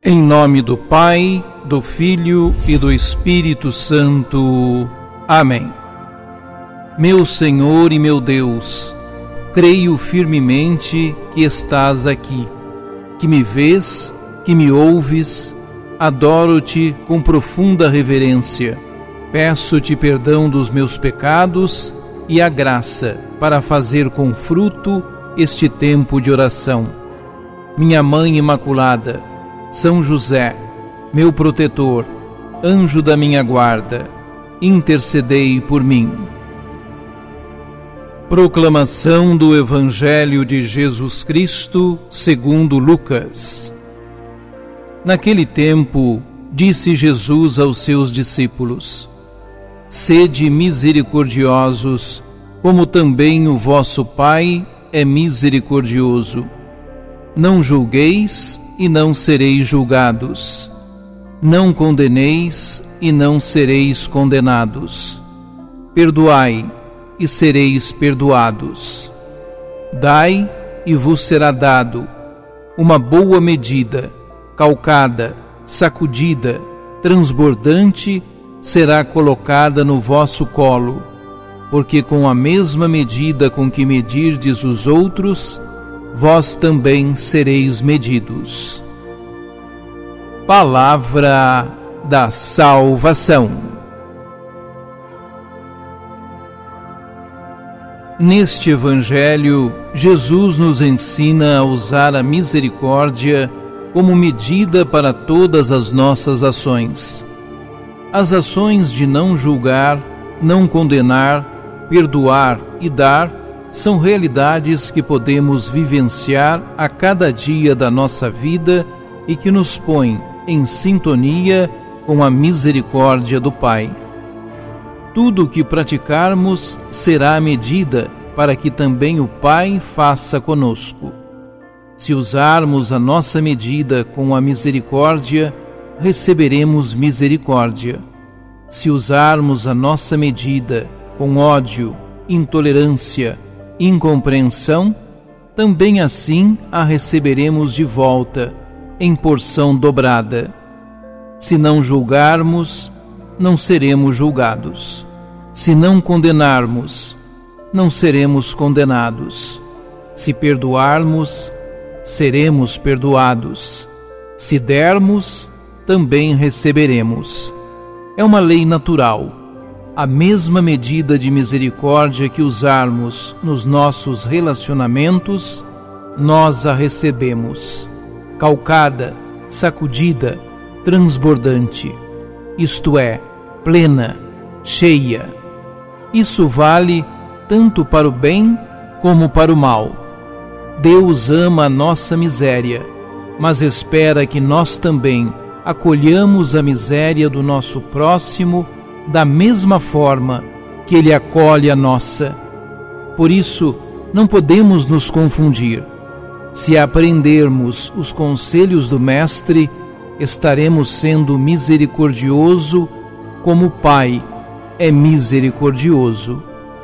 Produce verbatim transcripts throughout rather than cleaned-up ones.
Em nome do Pai, do Filho e do Espírito Santo. Amém. Meu Senhor e meu Deus, creio firmemente que estás aqui, que me vês, que me ouves. Adoro-te com profunda reverência. Peço-te perdão dos meus pecados e a graça para fazer com fruto este tempo de oração. Minha Mãe Imaculada, São José, meu protetor, anjo da minha guarda, intercedei por mim. Proclamação do Evangelho de Jesus Cristo segundo Lucas. Naquele tempo, disse Jesus aos seus discípulos: Sede misericordiosos, como também o vosso Pai é misericordioso. Não julgueis e não sereis julgados. Não condeneis e não sereis condenados. Perdoai e sereis perdoados. Dai e vos será dado uma boa medida, calcada, sacudida, transbordante, será colocada no vosso colo, porque com a mesma medida com que medirdes os outros, vós também sereis medidos. Palavra da salvação. Neste Evangelho, Jesus nos ensina a usar a misericórdia como medida para todas as nossas ações. As ações de não julgar, não condenar, perdoar e dar são realidades que podemos vivenciar a cada dia da nossa vida e que nos põem em sintonia com a misericórdia do Pai. Tudo o que praticarmos será a medida para que também o Pai faça conosco. Se usarmos a nossa medida com a misericórdia, receberemos misericórdia. Se usarmos a nossa medida com ódio, intolerância, incompreensão, também assim a receberemos de volta, em porção dobrada. Se não julgarmos, não seremos julgados. Se não condenarmos, não seremos condenados. Se perdoarmos, seremos perdoados. Se dermos, também receberemos. É uma lei natural. A mesma medida de misericórdia que usarmos nos nossos relacionamentos, nós a recebemos, calcada, sacudida, transbordante, isto é, plena, cheia. Isso vale tanto para o bem como para o mal. Deus ama a nossa miséria, mas espera que nós também acolhamos a miséria do nosso próximo da mesma forma que Ele acolhe a nossa. Por isso, não podemos nos confundir. Se aprendermos os conselhos do Mestre, estaremos sendo misericordioso como o Pai é misericordioso.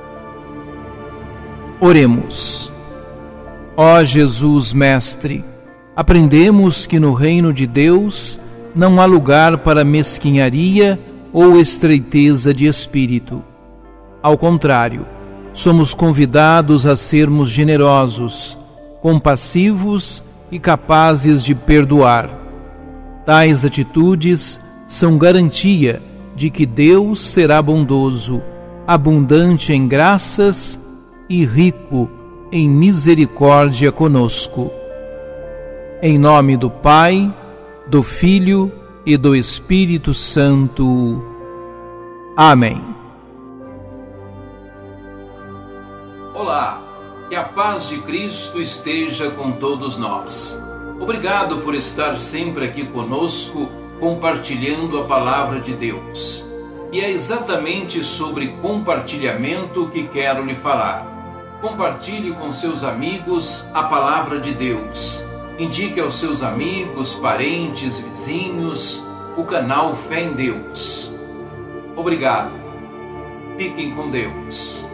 Oremos. Ó Jesus Mestre, aprendemos que no reino de Deus não há lugar para mesquinharia ou estreiteza de espírito. Ao contrário, somos convidados a sermos generosos, compassivos e capazes de perdoar. Tais atitudes são garantia de que Deus será bondoso, abundante em graças e rico em misericórdia conosco. Em nome do Pai, do Filho e do Espírito Santo. Amém. Olá, que a paz de Cristo esteja com todos nós. Obrigado por estar sempre aqui conosco, compartilhando a palavra de Deus. E é exatamente sobre compartilhamento que quero lhe falar. Compartilhe com seus amigos a palavra de Deus. Indique aos seus amigos, parentes, vizinhos, o canal Fé em Deus. Obrigado. Fiquem com Deus.